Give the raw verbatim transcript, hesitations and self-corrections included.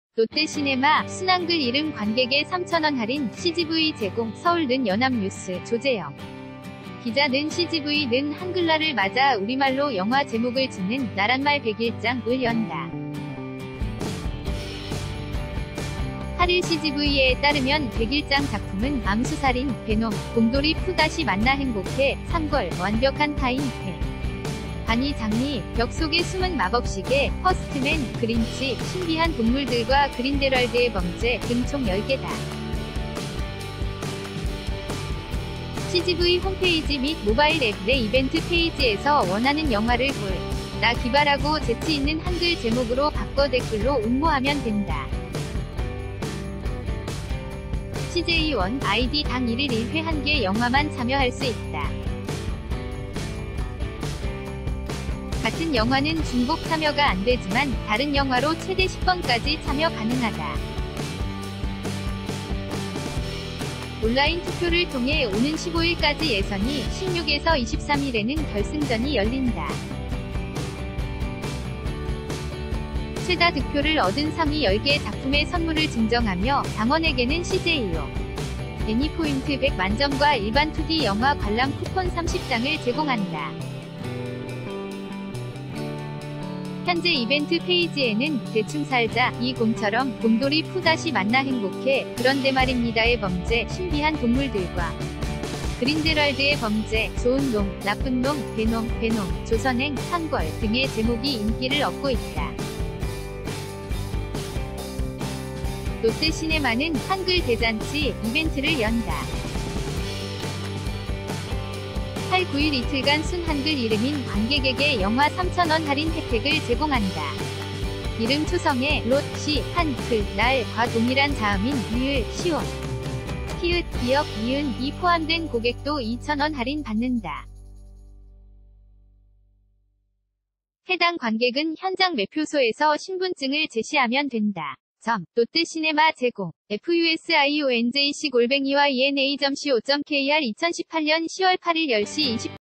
롯데시네마, 순한글 이름 관객에 삼천 원 할인, 씨지브이 제공, 서울는 연합뉴스, 조재영. 기자는 씨지브이는 한글날을 맞아 우리말로 영화 제목을 짓는 나란말 백일 장을 연다. 팔 일 씨지브이에 따르면 백일 장 작품은 암수살인, 베놈, 곰돌이 푸 다시 만나 행복해, 상걸, 완벽한 타인, 배. 바니 장미, 벽 속에 숨은 마법시계, 퍼스트맨, 그린치, 신비한 동물들과 그린데럴드의 범죄 등 총 열 개다. 씨지브이 홈페이지 및 모바일 앱 내 이벤트 페이지에서 원하는 영화를 골, 나 기발하고 재치 있는 한글 제목으로 바꿔 댓글로 응모하면 된다. 씨제이 원 아이디 당 일 일 일 회 한 개 영화만 참여할 수 있다. 같은 영화는 중복 참여가 안되지만 다른 영화로 최대 십 번까지 참여 가능하다. 온라인 투표를 통해 오는 십오 일까지 예선이, 십육에서 이십삼 일에는 결승전이 열린다. 최다 득표를 얻은 상위 열 개 작품의 선물을 증정하며 당원에게는 씨제이오 애니포인트 백 만점과 일반 투디 영화 관람 쿠폰 삼십 장을 제공한다. 현재 이벤트 페이지에는 대충 살자, 이 곰처럼, 곰돌이 푸 다시 만나 행복해, 그런데 말입니다의 범죄, 신비한 동물들과 그린데럴드의 범죄, 좋은 놈, 나쁜 놈, 베놈, 베놈, 조선행, 상걸 등의 제목이 인기를 얻고 있다. 롯데시네마는 한글 대잔치 이벤트를 연다. 팔, 구 일 이틀간 순한글 이름인 관객에게 영화 삼천 원 할인 혜택을 제공한다. 이름 초성에 롯, 시, 한, 글, 날, 과 동일한 자음인 리을, 시옷, 히읗, 기역, 이은, 이 포함된 고객도 이천 원 할인 받는다. 해당 관객은 현장 매표소에서 신분증을 제시하면 된다. 점, 롯데시네마 제공, 에프유에스아이온제이씨 골뱅이 와이엔에이 점 씨오 점 케이알 이천십팔 년 시월 팔 일 열 시 이십 분